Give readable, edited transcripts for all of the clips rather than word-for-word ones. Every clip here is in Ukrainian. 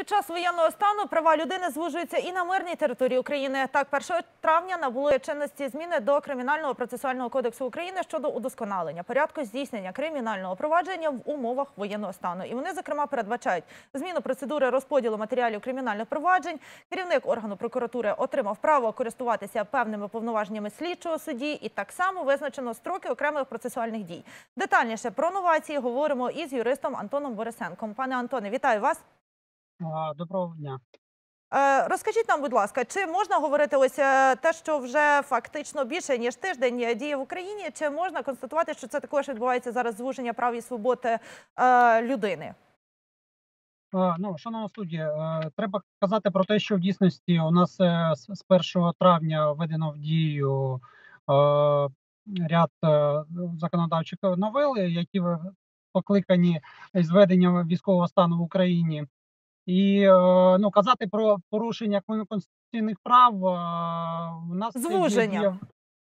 час воєнного стану права людини звужуються і на мирній території України. Так, 1 травня набули чинності зміни до Кримінального процесуального кодексу України щодо удосконалення порядку здійснення кримінального провадження в умовах воєнного стану. І вони, зокрема, передбачають зміну процедури розподілу матеріалів кримінальних проваджень. Керівник органу прокуратури отримав право користуватися певними повноваженнями слідчого судді, і так само визначено строки окремих процесуальних дій. Детальніше про новації говоримо із юристом Антоном Борисенком. Пане Антоне, вітаю вас. Доброго дня. Розкажіть нам, будь ласка, чи можна говорити ось те, що вже фактично більше, ніж тиждень діє в Україні, чи можна констатувати, що це також відбувається зараз звуження прав і свобод людини? Шановна студія, треба казати про те, що в дійсності у нас з 1 травня введено в дію ряд законодавчих новел, які покликані із введенням військового стану в Україні. І казати про порушення конституційних прав у нас Звуження.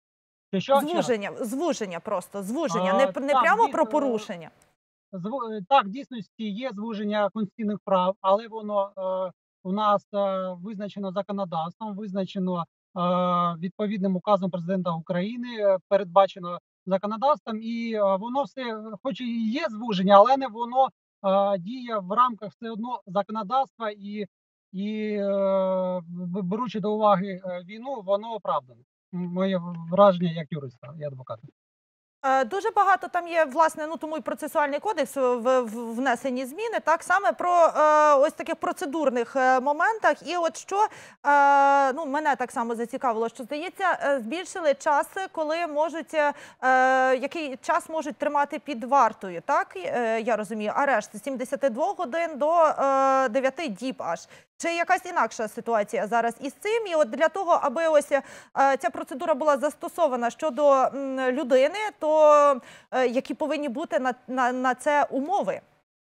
Звуження просто, звуження, не прямо про порушення. Так, в дійсності є звуження конституційних прав, але воно у нас визначено законодавством, визначено відповідним указом президента України, передбачено законодавством, і воно все, хоч і є звуження, але не воно діє в рамках все одно законодавства і беручи до уваги війну, воно оправдане. Моє враження як юриста і адвоката. Дуже багато там є, власне, тому і процесуальний кодекс внесені зміни, так, саме про ось таких процедурних моментах. І от що, мене так само зацікавило, що, здається, збільшили час, коли можуть, який час можуть тримати під вартою, так, я розумію, арешт з 72 годин до 9 діб аж. Чи якась інакша ситуація зараз із цим? І от для того, аби ось ця процедура була застосована щодо людини, то які повинні бути на це умови?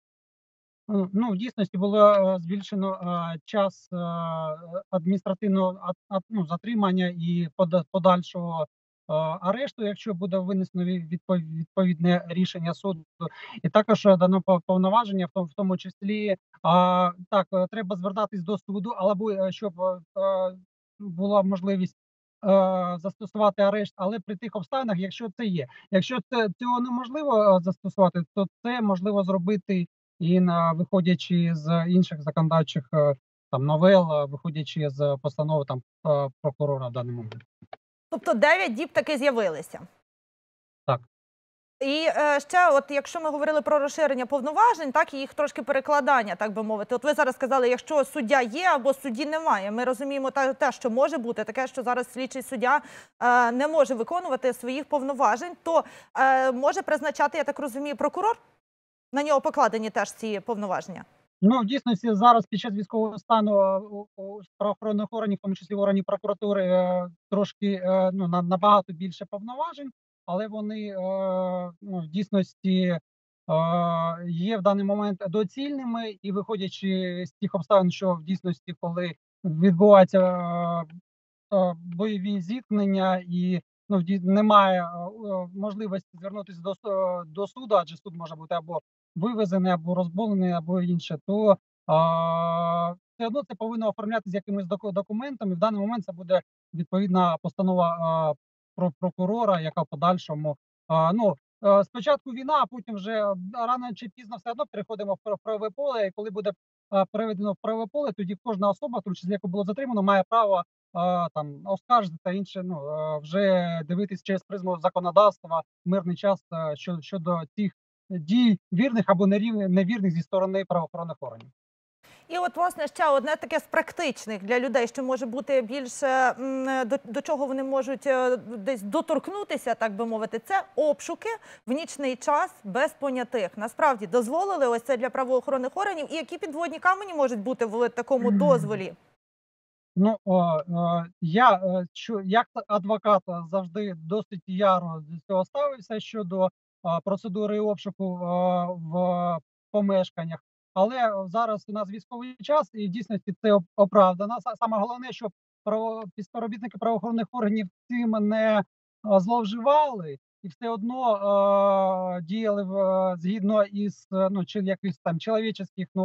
В дійсності було збільшено час адміністративного затримання і подальшого арешту, якщо буде винесено відповідне рішення суду. І також дано повноваження, в тому числі, так, треба звертатись до суду, або щоб була можливість застосувати арешт, але при тих обставинах, якщо це є. Якщо цього неможливо застосувати, то це можливо зробити і виходячи з інших законодавчих новел, виходячи з постанови прокурора в даний момент. Тобто 9 діб таки з'явилися? Так. І ще, от якщо ми говорили про розширення повноважень, так, і їх трошки перекладання, так би мовити. От ви зараз сказали, якщо суддя є або судді немає. Ми розуміємо те, що може бути таке, що зараз слідчий суддя не може виконувати своїх повноважень, то може призначати, я так розумію, прокурор? На нього покладені теж ці повноваження? В дійсності зараз під час військового стану у правоохоронних органів, в тому числі органів прокуратури, трошки набагато більше повноважень, але вони в дійсності є в даний момент доцільними, і виходячи з тих обставин, що в дійсності, коли відбуваються бойові зіткнення і немає можливості звернутися до суду, адже суд може бути або вивезений, або розболений, або інше, то все одно це повинно оформлятися з якимись документами. В даний момент це буде відповідна постанова про прокурора, яка в подальшому спочатку війна, а потім вже рано чи пізно все одно переходимо в правове поле. І коли буде переведено в правове поле, тоді кожна особа, в тому числі яку було затримано, має право оскаржити та інше, вже дивитись через призму законодавства мирний час щодо цих дій вірних або невірних зі сторони правоохоронних органів. І от, власне, ще одне таке з практичних для людей, що може бути більше, до чого вони можуть десь доторкнутися, так би мовити, це обшуки в нічний час без понятих. Насправді, дозволили ось це для правоохоронних органів? І які підводні камені можуть бути в такому дозволі? Я як адвокат завжди досить яро до цього ставився щодо процедури обшуку в помешканнях. Але зараз у нас військовий час, і в дійсності це оправдано. Саме головне, щоб співробітники правоохоронних органів цим не зловживали і все одно діяли згідно із якихось чоловічих норм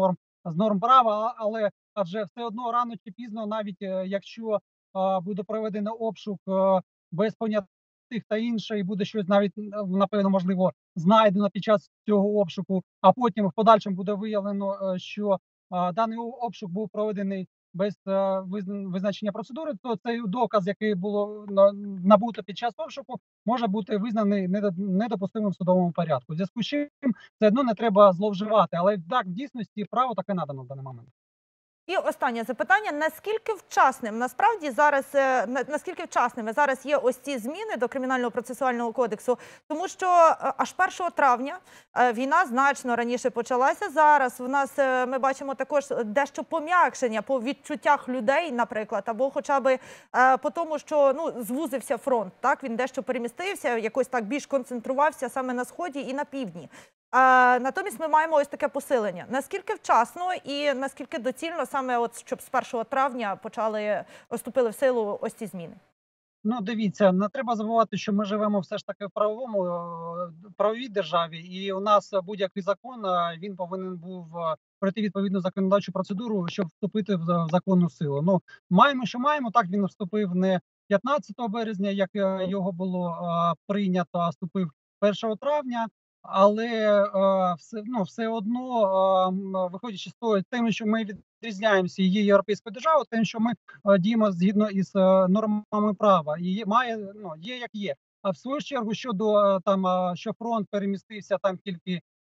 з норм права, але адже все одно рано чи пізно, навіть якщо буде проведено обшук без понятих та інше, і буде щось навіть напевно можливо знайдено під час цього обшуку, а потім в подальшому буде виявлено, що даний обшук був проведений без визначення процедури, то цей доказ, який було набуто під час обшуку, може бути визнаний недопустимим в судовому порядку. В зв'язку з чим все одно не треба зловживати, але так, в дійсності право таке надано в даний момент. І останнє запитання: наскільки вчасним насправді зараз наскільки вчасними зараз є ось ці зміни до Кримінального процесуального кодексу? Тому що аж 1 травня війна значно раніше почалася. Зараз в нас ми бачимо також дещо пом'якшення по відчуттях людей, наприклад, або хоча б по тому, що звузився фронт. Так, він дещо перемістився, якось так більш концентрувався саме на сході і на півдні. Натомість ми маємо ось таке посилення. Наскільки вчасно і наскільки доцільно саме от, щоб з 1 травня вступили в силу ось ці зміни? Ну, дивіться, не треба забувати, що ми живемо все ж таки в правовій державі, і у нас будь-який закон, він повинен був пройти відповідну законодавчу процедуру, щоб вступити в законну силу. Ну, маємо, що маємо, так він вступив не 15 березня, як його було прийнято, а вступив 1 травня. Але все одно, виходячи з того, тим, що ми відрізняємося, є європейською державою, тим, що ми діємо згідно із нормами права, і є як є. А в свою чергу щодо що фронт перемістився там тільки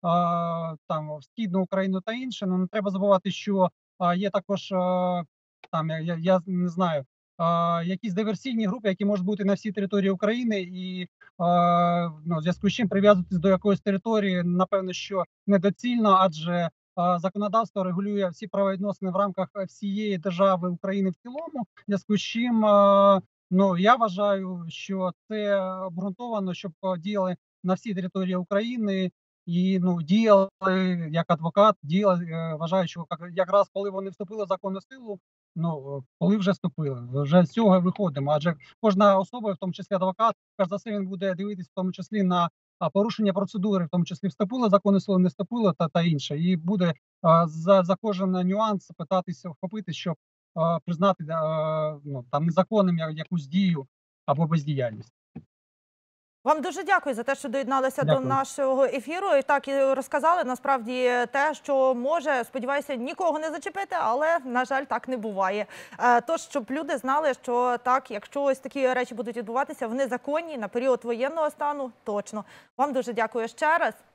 в східну Україну та інше, не треба забувати, що є також я не знаю. Якісь диверсійні групи, які можуть бути на всій території України, і в зв'язку з чим прив'язуватись до якоїсь території, напевно, що недоцільно, адже законодавство регулює всі правовідносини в рамках всієї держави України в цілому. В зв'язку з чим я вважаю, що це обґрунтовано, щоб діяли на всій території України. І діяли як адвокат, вважаю, що якраз коли вони вступили в законну силу, коли вже вступили, вже з цього виходимо. Адже кожна особа, в тому числі адвокат, перш за все він буде дивитися в тому числі на порушення процедури, в тому числі вступило в законну силу, не вступило та інше. І буде за кожен нюанс питатися вхопити, щоб признати незаконним якусь дію або бездіяльність. Вам дуже дякую за те, що доєдналися Дякую. до нашого ефіру. І так, і розказали, насправді, те, що може, сподіваюся, нікого не зачепити, але, на жаль, так не буває. Тож, щоб люди знали, що так, якщо ось такі речі будуть відбуватися, вони законні на період воєнного стану, точно. Вам дуже дякую ще раз.